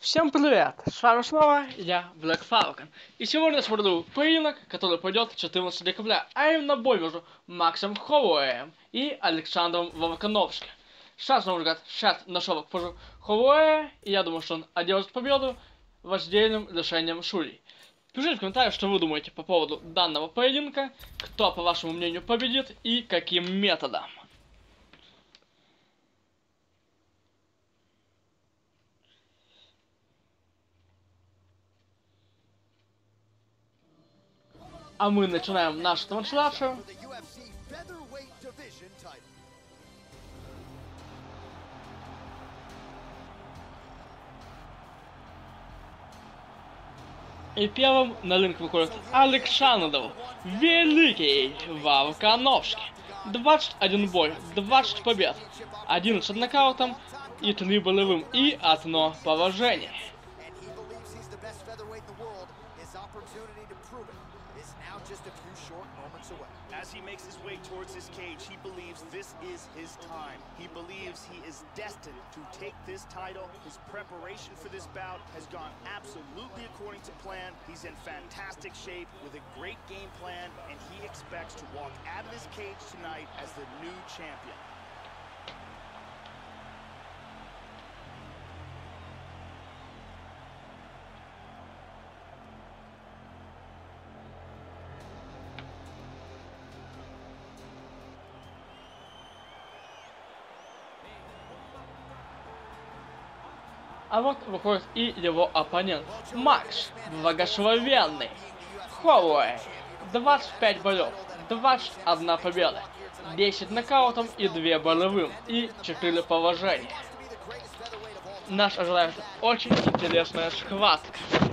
Всем привет! С вами снова я, Black Falcon. И сегодня я смотрю поединок, который пойдет 14 декабря, а именно бой между Максом Холлоуэем и Александром Волконовским. Сейчас, на мой взгляд, нашел позже Холлоуэя, и я думаю, что он одержит победу воздейным решением судей. Пишите в комментариях, что вы думаете по поводу данного поединка, кто, по вашему мнению, победит и каким методом. А мы начинаем нашу трансляцию. И первым на ринг выходит Александр Великий Волконовский. 21 бой, 20 побед, 11 нокаутом и 3 болевым и 1 поражение. As he makes his way towards his cage, he believes this is his time. He believes he is destined to take this title. His preparation for this bout has gone absolutely according to plan. He's in fantastic shape with a great game plan, and he expects to walk out of this cage tonight as the new champion. А вот выходит и его оппонент Макс Благословенный Холлоуэй. 25 боев, 21 победа, 10 нокаутом и 2 болевым и 4 поражения. Нас ожидает очень интересная схватка.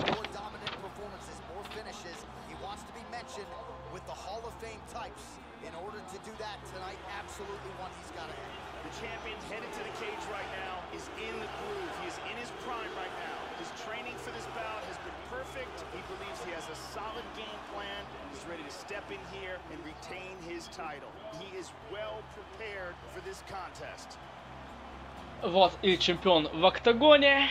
Champion's headed to the cage right now, is in the groove. He is in his prime right now. His training for this bout has been perfect. He believes he has a solid game plan. He's ready to step in here and retain his title. He is well prepared for this contest. Вот и чемпион в октагоне.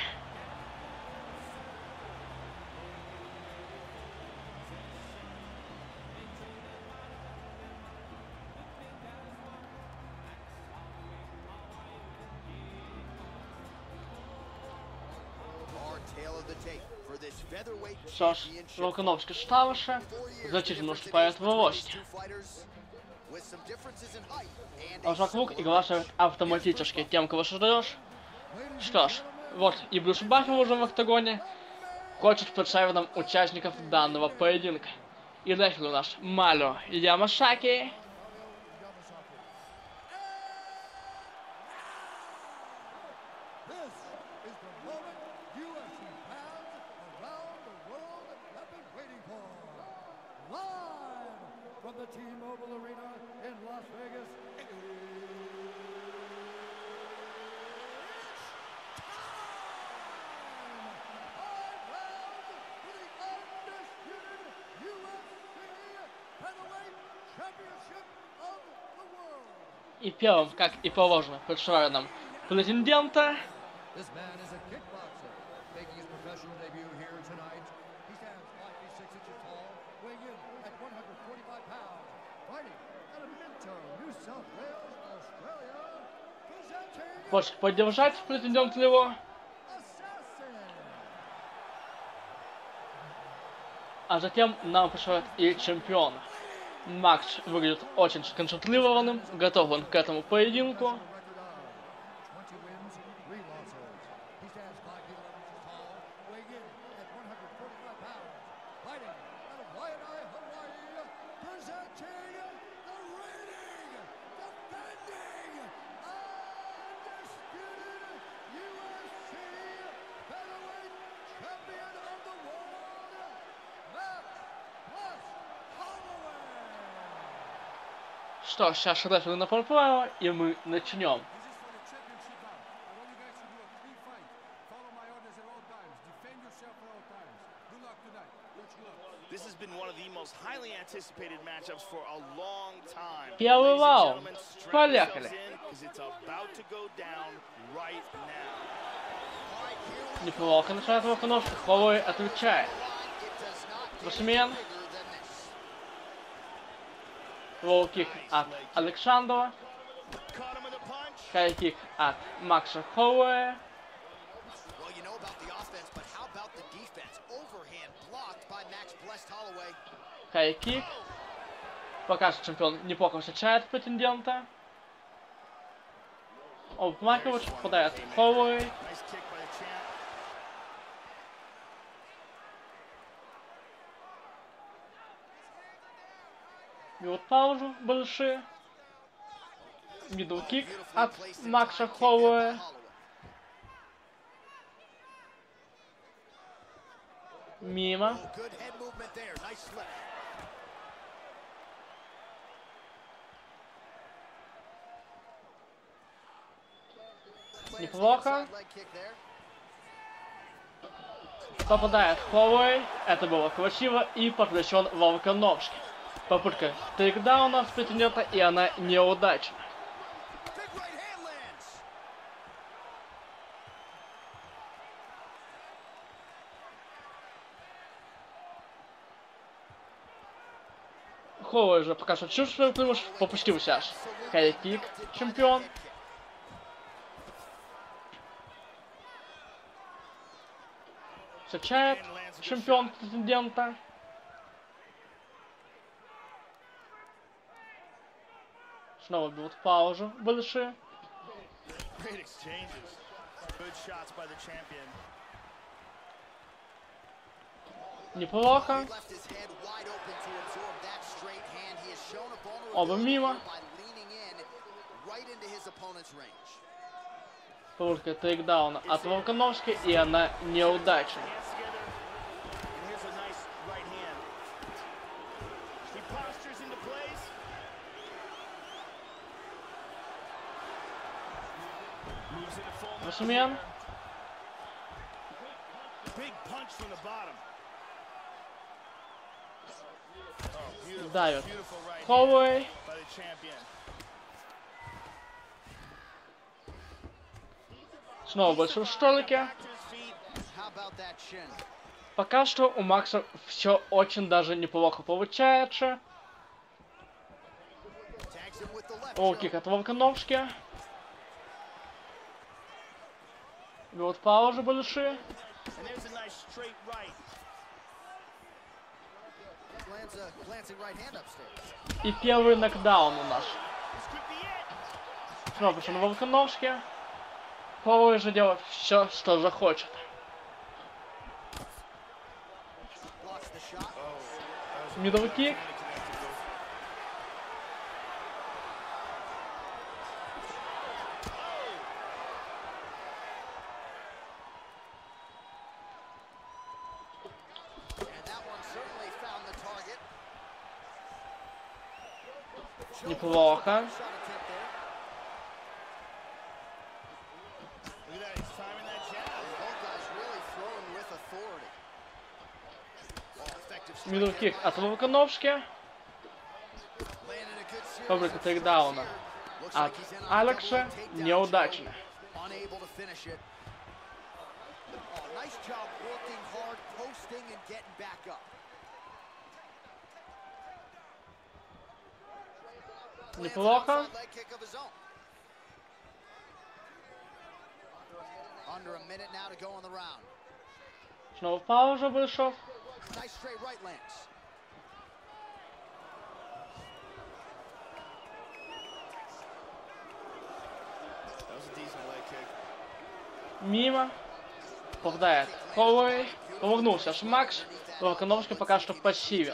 Що ж, Волконовський старше, значительно уступает в росте. А вокруг игра автоматически тем, кого создаешь. Что ж, вот и Брюс Баффер уже в октагоне. Хочет представить нам участников данного поединка. И рефери у нас Марио Ямасаки. From the T-Mobile Arena in Las Vegas. И первым, как и положено, представляю нам претендента. Хочешь поддержать претендент его? А затем нам представляют и чемпиона. Макс выглядит очень сконцентрированным, готов он к этому поединку. Что, сейчас рефери направо, и мы начнем. Первый раунд. Поехали. Неплохо начинает Волконовский. Холлоуэй отвечает. Башмен. Лоу-кик от Александрова. Хай-кик от Макса Холлоуэя. Хай-кик. Пока что чемпион неплохо встречает претендента. Маркович попадает в Холлоуэй. Берут паузу большие. Мидл-кик от Макса Холлоуэя. Мимо. Неплохо. Попадает Холлоуэй. Это было красиво и подключен Волконовский. Попытка тейкдауна с претендента, и она неудачна. Холлоуэй же пока что чувствует преимущество, попустился аж. Хай-кик, чемпион. Встречает чемпион претендента. Снова берут паузу большие. Неплохо. Оба мимо. Попытка тейкдауна от Волконовски, и она неудачна. Башмен. Давит Холлоуэй. Снова больше в столике. Пока что у Макса все очень даже неплохо получается. Лоу-кик от Волконовски. Берут паузы большие. И первый нокдаун у нас. Снова почему на Волконовске. Холлоуэй же делает все, что захочет. Мидл-кик. Неплохо. Мидл-кик от Волконовски. Попытка тейкдауна от Алекса неудачно. Неплохо. Снова пауза вышел. Мимо. Попадает Холлоуэй. Повернулся аж Макс. Волконовский пока что пассивен.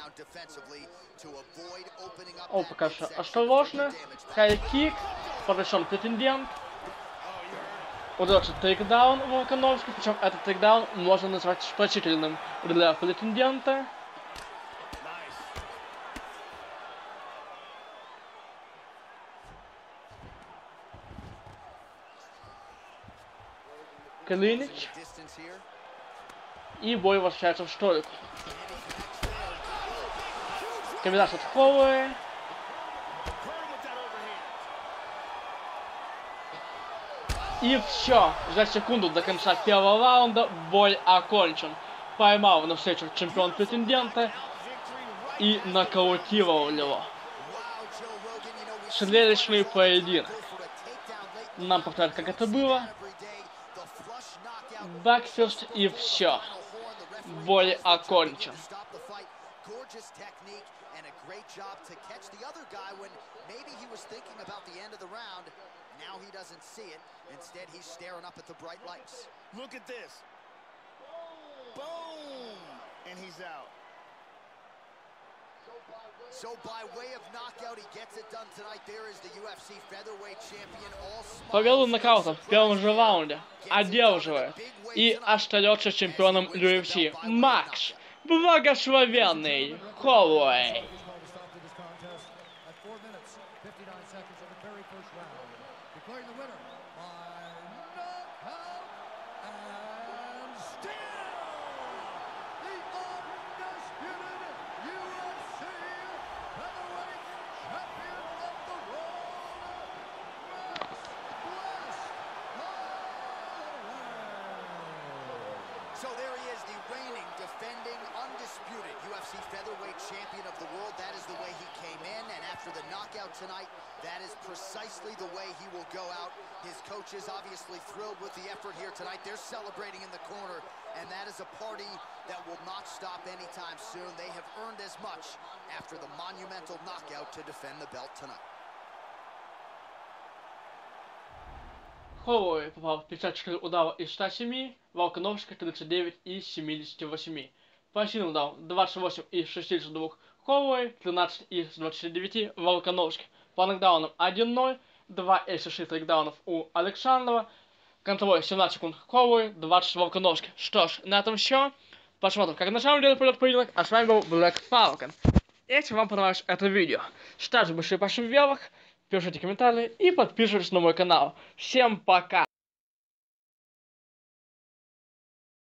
О, пока что осторожно. Хай-кик. Подошел претендент. Удается тейкдаун Волконовский. Причем этот тейкдаун можно назвать значительным для претендента. Клинич. И бой возвращается в стойку. Комбинация от Холлоуэя. И все. За секунду до конца первого раунда бой окончен. Поймал на встречу чемпион-претендента и нокаутировал его. Следующий поединок. Нам повторят, как это было. Бэкфист и все. Бой окончен. Look at this. Boom! And he's out. So by way of knockout, he gets it done tonight. There is the UFC featherweight champion. Победу нокаутом в первом же раунде одерживает и остается чемпионом UFC Макс Благословенный Холлоуэй. So there he is, the reigning, defending, undisputed UFC featherweight champion of the world. That is the way he came in, and after the knockout tonight, that is precisely the way he will go out. His coach is obviously thrilled with the effort here tonight. They're celebrating in the corner, and that is a party that will not stop anytime soon. They have earned as much after the monumental knockout to defend the belt tonight. Холлоуэй попал в 54 удара из 107, Волкановский 39 из 78. Поединок дал 28 из 62 Холлоуэй, 13 из 29 Волкановский. По нокдаунам 1-0, 2 из 6 тейкдаунов у Александрова. Контроль 17 секунд Холлоуэй, 20 Волкановский. Что ж, на этом все. Посмотрим, как на самом деле пойдет поединок. А с вами был Black Falcon. Если вам понравилось это видео, ставьте большие пальцы вверх, пишите комментарии и подписывайтесь на мой канал. Всем пока!